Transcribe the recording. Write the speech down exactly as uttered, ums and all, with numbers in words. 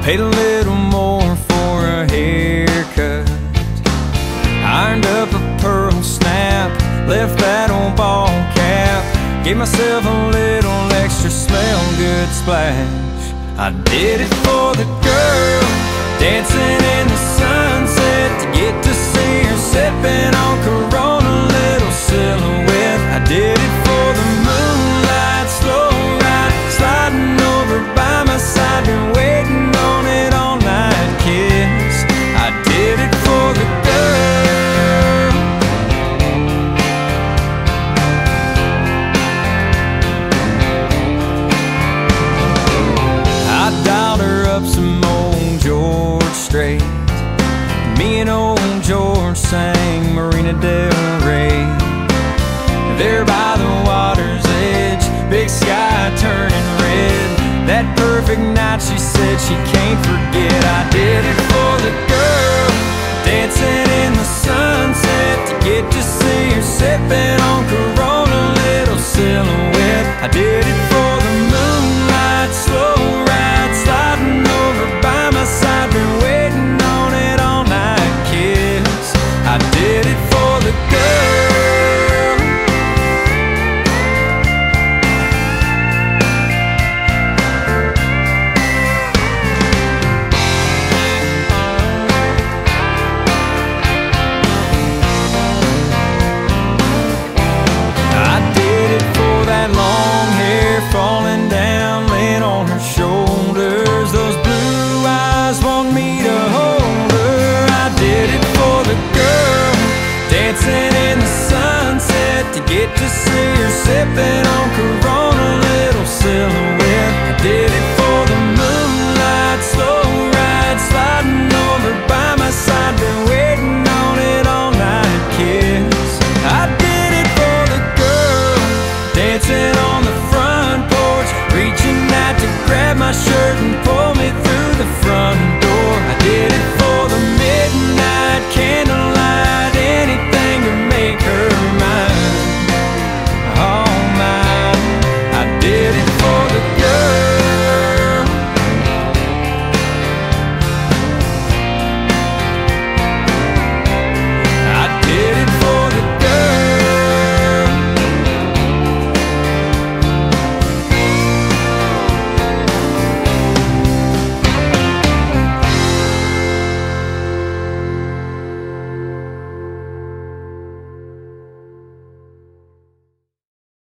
Paid a little more for a haircut, ironed up a pearl snap, left that old ball cap, gave myself a little extra smell good splash. I did it for the girl, dancing in the sunset, to get to see her sipping on Corona, little silhouette. I did it for the moonlight, slow ride, sliding over by my side, been waiting on it all night kiss. I did it for the girl. I dialed her up some old George Strait. Me and old George sang Marina del Rey. There by the water's edge, big sky turning red. That perfect night she said she can't forget. I did it for the girl, dancing in the sunset, to get to see her sipping on Corona, little silhouette. I did it for the moonlight, slow ride, sliding over by my side, been waiting on it all night kiss. I did it for the girl. Falling down, laying on her shoulders, those blue eyes want me to hold her. I did it for the girl, dancing in the sunset, to get to see her sipping on Corona, little silhouette.